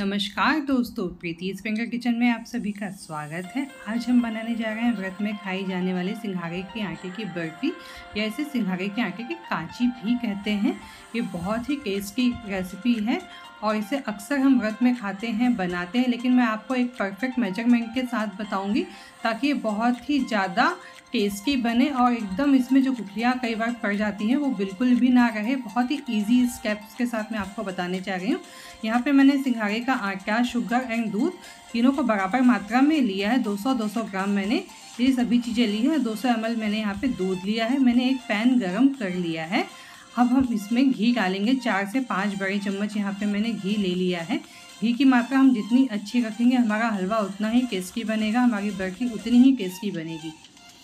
नमस्कार दोस्तों, प्रीति स्पेंगर किचन में आप सभी का स्वागत है। आज हम बनाने जा रहे हैं व्रत में खाई जाने वाले सिंघाड़े के आटे की बर्फ़ी या इसे सिंघाड़े के आटे की कांची भी कहते हैं। ये बहुत ही टेस्टी रेसिपी है और इसे अक्सर हम व्रत में खाते हैं, बनाते हैं, लेकिन मैं आपको एक परफेक्ट मेजरमेंट के साथ बताऊंगी ताकि ये बहुत ही ज़्यादा टेस्टी बने और एकदम इसमें जो गुठलियाँ कई बार पड़ जाती हैं वो बिल्कुल भी ना रहे। बहुत ही इजी स्टेप्स के साथ मैं आपको बताने जा रही हूँ। यहाँ पे मैंने सिंघाड़े का आटा, शुगर एंड दूध तीनों को बराबर मात्रा में लिया है। 200 ग्राम मैंने ये सभी चीज़ें ली है। 200 ml मैंने यहाँ पे दूध लिया है। मैंने एक पैन गरम कर लिया है। अब हम इसमें घी डालेंगे। 4 से 5 बड़े चम्मच यहाँ पे मैंने घी ले लिया है। घी की मात्रा हम जितनी अच्छी रखेंगे हमारा हलवा उतना ही टेस्टी बनेगा, हमारी बर्फ़ी उतनी ही टेस्टी बनेगी।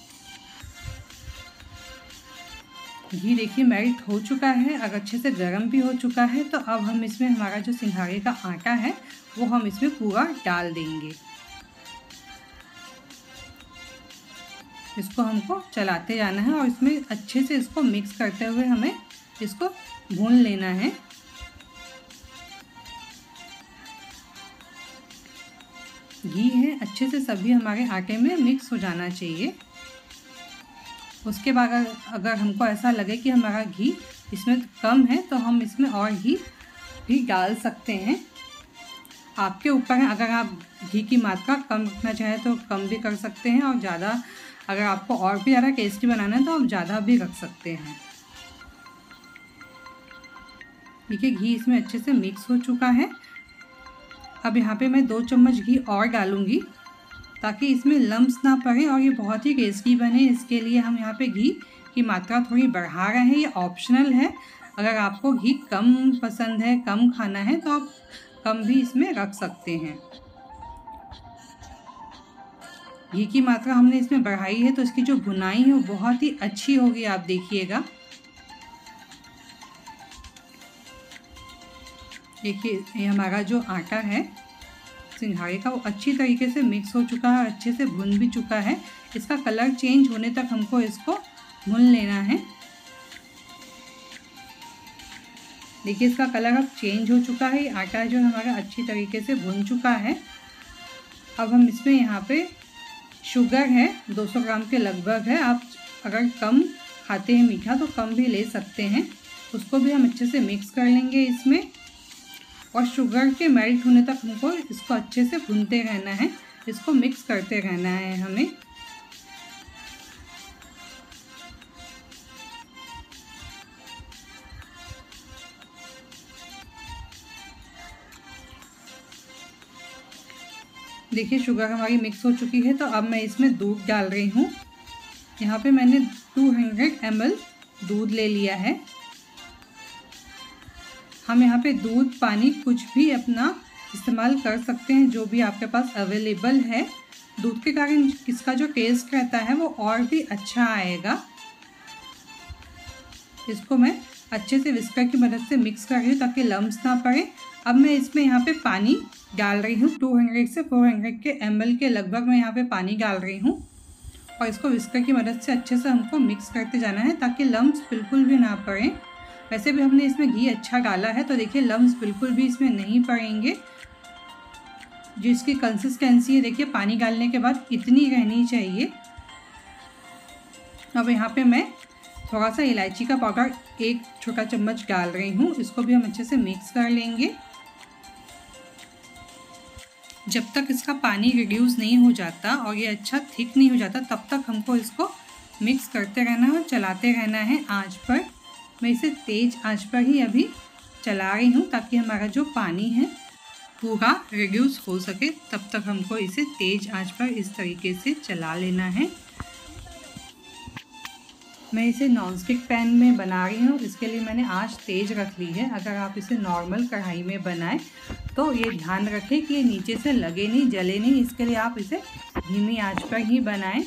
घी देखिए मेल्ट हो चुका है, अगर अच्छे से गर्म भी हो चुका है। तो अब हम इसमें हमारा जो सिंघाड़े का आटा है वो हम इसमें पूरा डाल देंगे। इसको हमको चलाते जाना है और इसमें अच्छे से इसको मिक्स करते हुए हमें इसको भून लेना है। घी है अच्छे से सभी हमारे आटे में मिक्स हो जाना चाहिए। उसके बाद अगर हमको ऐसा लगे कि हमारा घी इसमें कम है तो हम इसमें और घी भी डाल सकते हैं। आपके ऊपर है, अगर आप घी की मात्रा कम रखना चाहें तो कम भी कर सकते हैं और ज़्यादा अगर आपको और भी ज़्यादा टेस्टी बनाना है तो आप ज़्यादा भी रख सकते हैं। देखिए घी इसमें अच्छे से मिक्स हो चुका है। अब यहाँ पे मैं 2 चम्मच घी और डालूँगी ताकि इसमें लम्स ना पड़े और ये बहुत ही टेस्टी बने। इसके लिए हम यहाँ पे घी की मात्रा थोड़ी बढ़ा रहे हैं। ये ऑप्शनल है, अगर आपको घी कम पसंद है, कम खाना है तो आप कम भी इसमें रख सकते हैं। घी की मात्रा हमने इसमें बढ़ाई है तो इसकी जो भुनाई है वो बहुत ही अच्छी होगी, आप देखिएगा। देखिए ये हमारा जो आटा है सिंघाड़े का वो अच्छी तरीके से मिक्स हो चुका है, अच्छे से भुन भी चुका है। इसका कलर चेंज होने तक हमको इसको भून लेना है। देखिए इसका कलर अब चेंज हो चुका है। आटा जो हमारा अच्छी तरीके से भुन चुका है। अब हम इसमें यहाँ पे शुगर है 200 ग्राम के लगभग है। आप अगर कम खाते हैं मीठा तो कम भी ले सकते हैं। उसको भी हम अच्छे से मिक्स कर लेंगे इसमें और शुगर के मेल्ट होने तक हमको इसको अच्छे से भूनते रहना है, इसको मिक्स करते रहना है हमें। देखिए शुगर हमारी मिक्स हो चुकी है तो अब मैं इसमें दूध डाल रही हूँ। यहाँ पे मैंने 200 ml दूध ले लिया है। हम यहाँ पे दूध, पानी कुछ भी अपना इस्तेमाल कर सकते हैं जो भी आपके पास अवेलेबल है। दूध के कारण इसका जो टेस्ट रहता है वो और भी अच्छा आएगा। इसको मैं अच्छे से विस्कर की मदद से मिक्स कर रही हूँ ताकि लम्स ना पड़े। अब मैं इसमें यहाँ पे पानी डाल रही हूँ। 200 से 400 ml के लगभग मैं यहाँ पे पानी डाल रही हूँ और इसको विस्कर की मदद से अच्छे से हमको मिक्स करते जाना है ताकि लम्स बिल्कुल भी ना पड़े। वैसे भी हमने इसमें घी अच्छा डाला है तो देखिए लम्स बिल्कुल भी इसमें नहीं पड़ेंगे। जो इसकी कंसिस्टेंसी है देखिए पानी डालने के बाद इतनी रहनी चाहिए। अब यहाँ पे मैं थोड़ा सा इलायची का पाउडर 1 छोटा चम्मच डाल रही हूँ। इसको भी हम अच्छे से मिक्स कर लेंगे। जब तक इसका पानी रिड्यूस नहीं हो जाता और ये अच्छा थिक नहीं हो जाता तब तक हमको इसको मिक्स करते रहना है और चलाते रहना है आँच पर। मैं इसे तेज़ आंच पर ही अभी चला रही हूँ ताकि हमारा जो पानी है पूरा रिड्यूस हो सके। तब तक हमको इसे तेज़ आंच पर इस तरीके से चला लेना है। मैं इसे नॉनस्टिक पैन में बना रही हूँ, इसके लिए मैंने आंच तेज़ रख ली है। अगर आप इसे नॉर्मल कढ़ाई में बनाएं तो ये ध्यान रखें कि ये नीचे से लगे नहीं, जले नहीं। इसके लिए आप इसे धीमी आंच पर ही बनाएं।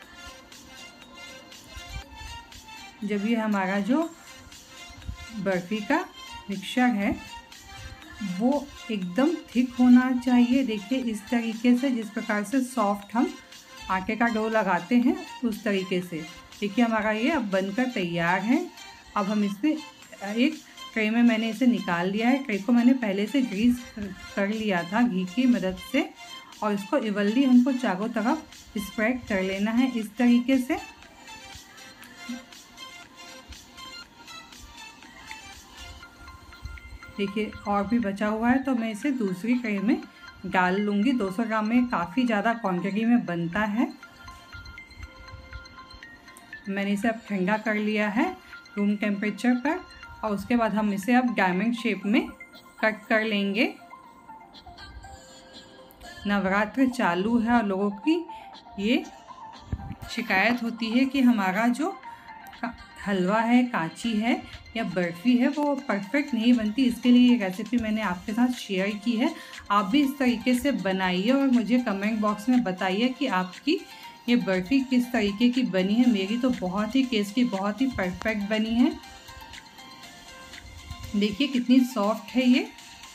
जब ये हमारा जो बर्फ़ी का मिक्सचर है वो एकदम थिक होना चाहिए। देखिए इस तरीके से, जिस प्रकार से सॉफ्ट हम आटे का डो लगाते हैं उस तरीके से। देखिए हमारा ये अब बनकर तैयार है। अब हम इसमें एक ट्रे में मैंने इसे निकाल लिया है। ट्रे को मैंने पहले से ग्रीस कर लिया था घी की मदद से, और इसको इवनली हमको चारों तरफ स्प्रेड कर लेना है इस तरीके से। देखिए और भी बचा हुआ है, तो मैं इसे दूसरी ट्रे में डाल लूँगी। 200 ग्राम में काफ़ी ज़्यादा क्वांटिटी में बनता है। मैंने इसे अब ठंडा कर लिया है रूम टेम्परेचर पर, और उसके बाद हम इसे अब डायमंड शेप में कट कर लेंगे। नवरात्र चालू है और लोगों की ये शिकायत होती है कि हमारा जो हलवा है, कांची है या बर्फ़ी है वो परफेक्ट नहीं बनती। इसके लिए ये रेसिपी मैंने आपके साथ शेयर की है। आप भी इस तरीके से बनाइए और मुझे कमेंट बॉक्स में बताइए कि आपकी ये बर्फ़ी किस तरीके की बनी है। मेरी तो बहुत ही टेस्टी, बहुत ही परफेक्ट बनी है। देखिए कितनी सॉफ्ट है ये।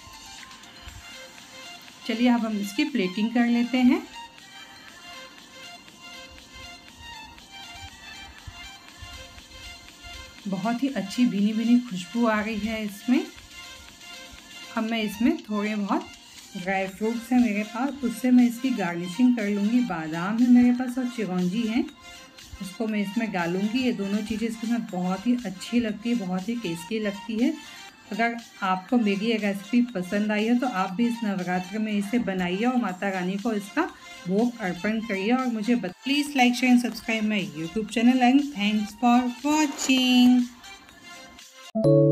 चलिए अब हम इसकी प्लेटिंग कर लेते हैं। बहुत ही अच्छी भीनी भीनी खुशबू आ रही है इसमें। अब मैं इसमें थोड़े बहुत ड्राई फ्रूट्स हैं मेरे पास, उससे मैं इसकी गार्निशिंग कर लूँगी। बादाम है मेरे पास और चिरौंजी है, उसको मैं इसमें डालूँगी। ये दोनों चीज़ें इसमें बहुत ही अच्छी लगती है, बहुत ही टेस्टी लगती है। अगर आपको मेरी ये रेसिपी पसंद आई है तो आप भी इस नवरात्र में इसे बनाइए और माता रानी को इसका भोग अर्पण करिए। और मुझे please like share and subscribe my YouTube channel and thanks for watching.